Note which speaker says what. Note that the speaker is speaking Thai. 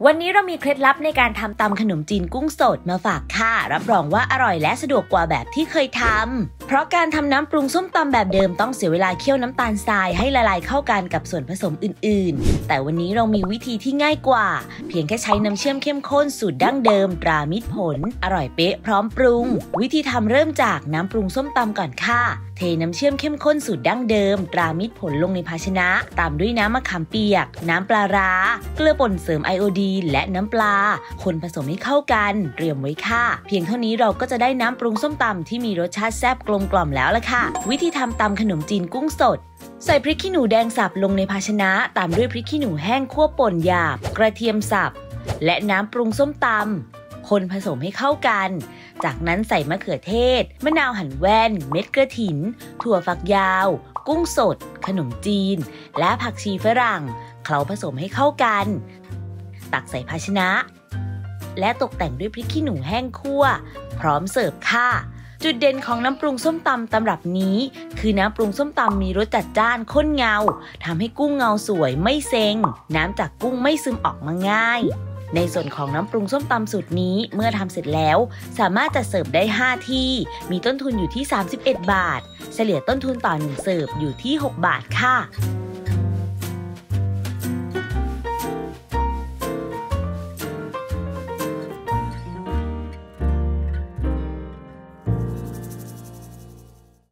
Speaker 1: วันนี้เรามีเคล็ดลับในการทำตำขนมจีนกุ้งสดมาฝากค่ะรับรองว่าอร่อยและสะดวกกว่าแบบที่เคยทำเพราะการทำน้ำปรุงส้มตำแบบเดิมต้องเสียเวลาเคี่ยวน้ำตาลทรายให้ละลายเข้ากันกับส่วนผสมอื่นๆแต่วันนี้เรามีวิธีที่ง่ายกว่าเพียงแค่ใช้น้ำเชื่อมเข้มข้นสูตรดั้งเดิมตรามิตรผลอร่อยเป๊ะพร้อมปรุงวิธีทำเริ่มจากน้ำปรุงส้มตำก่อนค่ะเทน้ำเชื่อมเข้มข้นสูตรดั้งเดิมตรามิตรผลลงในภาชนะตามด้วยน้ำมะขามเปียกน้ำปลาร้าเกลือป่นเสริมไอโอดีนและน้ำปลาคนผสมให้เข้ากันเตรียมไว้ค่ะเพียงเท่านี้เราก็จะได้น้ำปรุงส้มตำที่มีรสชาติแซ่บกลมกล่อมแล้วล่ะค่ะวิธีทำตำขนมจีนกุ้งสดใส่พริกขี้หนูแดงสับลงในภาชนะตามด้วยพริกขี้หนูแห้งคั่วป่นหยาบกระเทียมสับและน้ำปรุงส้มตำคนผสมให้เข้ากันจากนั้นใส่มะเขือเทศมะนาวหั่นแว่นเม็ดกระถินถั่วฝักยาวกุ้งสดขนมจีนและผักชีฝรั่งเคล้าผสมให้เข้ากันตักใส่ภาชนะและตกแต่งด้วยพริกขี้หนูแห้งคั่วพร้อมเสิร์ฟค่ะจุดเด่นของน้ำปรุงส้มตำตำรับนี้คือน้ำปรุงส้มตำมีรสจัดจ้านข้นเงาทำให้กุ้งเงาสวยไม่เซ็งน้ำจากกุ้งไม่ซึมออกมาง่ายในส่วนของน้ำปรุงส้มตำสูตรนี้เมื่อทำเสร็จแล้วสามารถจัดเสิร์ฟได้5ที่มีต้นทุนอยู่ที่31 บาทเฉลี่ยต้นทุนต่อ1เสิร์ฟอยู่ที่6 บาทค่ะ